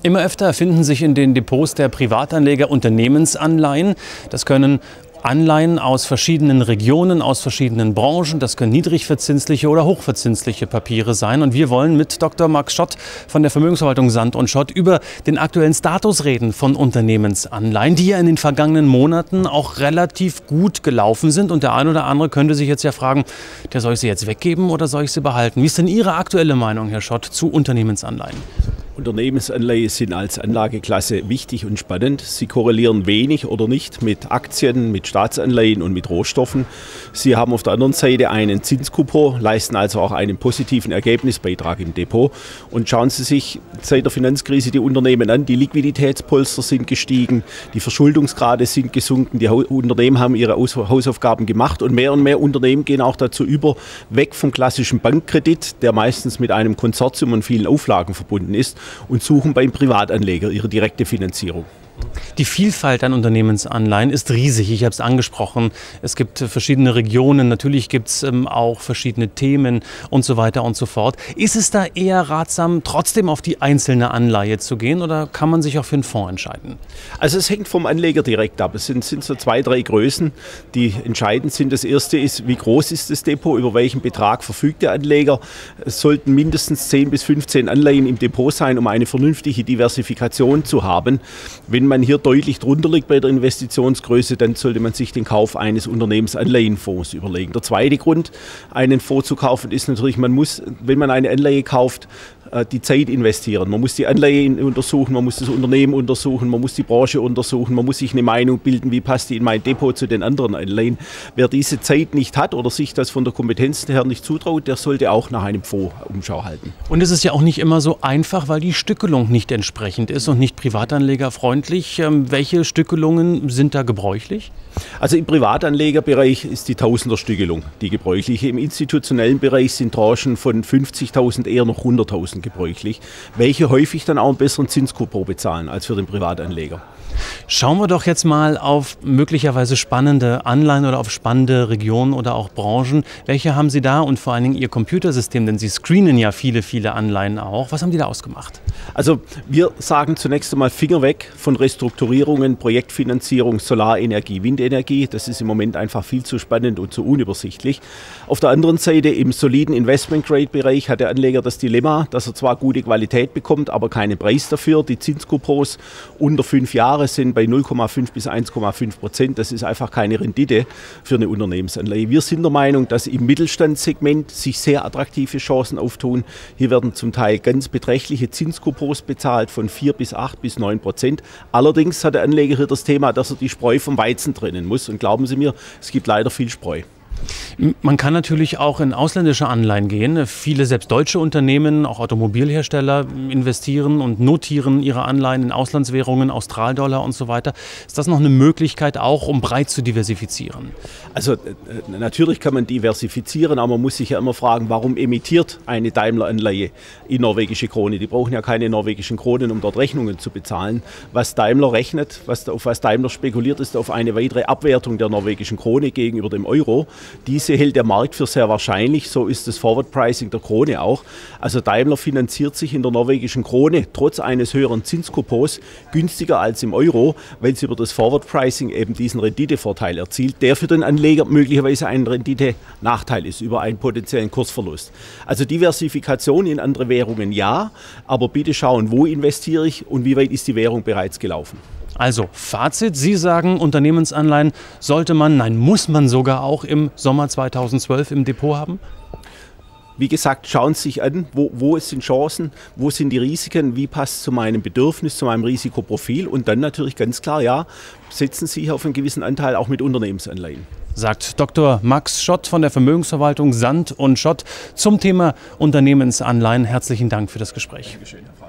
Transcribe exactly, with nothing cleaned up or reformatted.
Immer öfter finden sich in den Depots der Privatanleger Unternehmensanleihen. Das können Anleihen aus verschiedenen Regionen, aus verschiedenen Branchen. Das können niedrigverzinsliche oder hochverzinsliche Papiere sein. Und wir wollen mit Doktor Max Schott von der Vermögensverwaltung Sand und Schott über den aktuellen Status reden von Unternehmensanleihen, die ja in den vergangenen Monaten auch relativ gut gelaufen sind. Und der ein oder andere könnte sich jetzt ja fragen, der soll ich sie jetzt weggeben oder soll ich sie behalten? Wie ist denn Ihre aktuelle Meinung, Herr Schott, zu Unternehmensanleihen? Unternehmensanleihen sind als Anlageklasse wichtig und spannend. Sie korrelieren wenig oder nicht mit Aktien, mit Staatsanleihen und mit Rohstoffen. Sie haben auf der anderen Seite einen Zinskupon, leisten also auch einen positiven Ergebnisbeitrag im Depot. Und schauen Sie sich seit der Finanzkrise die Unternehmen an. Die Liquiditätspolster sind gestiegen, die Verschuldungsgrade sind gesunken, die Unternehmen haben ihre Hausaufgaben gemacht und mehr und mehr Unternehmen gehen auch dazu über, weg vom klassischen Bankkredit, der meistens mit einem Konsortium und vielen Auflagen verbunden ist, und suchen beim Privatanleger ihre direkte Finanzierung. Die Vielfalt an Unternehmensanleihen ist riesig. Ich habe es angesprochen. Es gibt verschiedene Regionen, natürlich gibt es ähm, auch verschiedene Themen und so weiter und so fort. Ist es da eher ratsam, trotzdem auf die einzelne Anleihe zu gehen oder kann man sich auch für einen Fonds entscheiden? Also es hängt vom Anleger direkt ab. Es sind, sind so zwei, drei Größen, die entscheidend sind. Das erste ist, wie groß ist das Depot, über welchen Betrag verfügt der Anleger. Es sollten mindestens zehn bis fünfzehn Anleihen im Depot sein, um eine vernünftige Diversifikation zu haben. Wenn man hier deutlich drunter liegt bei der Investitionsgröße, dann sollte man sich den Kauf eines Unternehmensanleihenfonds überlegen. Der zweite Grund, einen Fonds zu kaufen, ist natürlich, man muss, wenn man eine Anleihe kauft, die Zeit investieren. Man muss die Anleihe untersuchen, man muss das Unternehmen untersuchen, man muss die Branche untersuchen, man muss sich eine Meinung bilden, wie passt die in mein Depot zu den anderen Anleihen. Wer diese Zeit nicht hat oder sich das von der Kompetenz her nicht zutraut, der sollte auch nach einem Fonds Umschau halten. Und es ist ja auch nicht immer so einfach, weil die Stückelung nicht entsprechend ist und nicht privatanlegerfreundlich. Welche Stückelungen sind da gebräuchlich? Also im Privatanlegerbereich ist die Tausender-Stückelung die gebräuchliche. Im institutionellen Bereich sind Tranchen von fünfzigtausend eher noch hunderttausend gebräuchlich, welche häufig dann auch einen besseren Zinskupon bezahlen als für den Privatanleger. Schauen wir doch jetzt mal auf möglicherweise spannende Anleihen oder auf spannende Regionen oder auch Branchen. Welche haben Sie da und vor allen Dingen Ihr Computersystem, denn Sie screenen ja viele, viele Anleihen auch. Was haben die da ausgemacht? Also wir sagen zunächst einmal Finger weg von Restrukturierungen, Projektfinanzierung, Solarenergie, Windenergie. Das ist im Moment einfach viel zu spannend und zu unübersichtlich. Auf der anderen Seite im soliden Investment-Grade-Bereich hat der Anleger das Dilemma, dass er zwar gute Qualität bekommt, aber keinen Preis dafür. Die Zinskupons unter fünf Jahre sind bei null Komma fünf bis eins Komma fünf Prozent. Das ist einfach keine Rendite für eine Unternehmensanleihe. Wir sind der Meinung, dass im Mittelstandssegment sich sehr attraktive Chancen auftun. Hier werden zum Teil ganz beträchtliche Zinskupons bezahlt von vier bis acht bis neun Prozent. Allerdings hat der Anleger hier das Thema, dass er die Spreu vom Weizen trennen muss. Und glauben Sie mir, es gibt leider viel Spreu. Man kann natürlich auch in ausländische Anleihen gehen. Viele, selbst deutsche Unternehmen, auch Automobilhersteller, investieren und notieren ihre Anleihen in Auslandswährungen, Australdollar und so weiter. Ist das noch eine Möglichkeit auch, um breit zu diversifizieren? Also natürlich kann man diversifizieren, aber man muss sich ja immer fragen, warum emittiert eine Daimler-Anleihe in norwegische Krone? Die brauchen ja keine norwegischen Kronen, um dort Rechnungen zu bezahlen. Was Daimler rechnet, was, auf was Daimler spekuliert, ist auf eine weitere Abwertung der norwegischen Krone gegenüber dem Euro. Diese hält der Markt für sehr wahrscheinlich, so ist das Forward Pricing der Krone auch. Also Daimler finanziert sich in der norwegischen Krone trotz eines höheren Zinskupons günstiger als im Euro, weil sie über das Forward Pricing eben diesen Renditevorteil erzielt, der für den Anleger möglicherweise ein Renditenachteil ist, über einen potenziellen Kursverlust. Also Diversifikation in andere Währungen ja, aber bitte schauen, wo investiere ich und wie weit ist die Währung bereits gelaufen. Also Fazit, Sie sagen, Unternehmensanleihen sollte man, nein, muss man sogar auch im Sommer zweitausendzwölf im Depot haben? Wie gesagt, schauen Sie sich an, wo, wo sind Chancen, wo sind die Risiken, wie passt es zu meinem Bedürfnis, zu meinem Risikoprofil und dann natürlich ganz klar, ja, setzen Sie sich auf einen gewissen Anteil auch mit Unternehmensanleihen. Sagt Doktor Max Schott von der Vermögensverwaltung Sand und Schott zum Thema Unternehmensanleihen. Herzlichen Dank für das Gespräch. Dankeschön.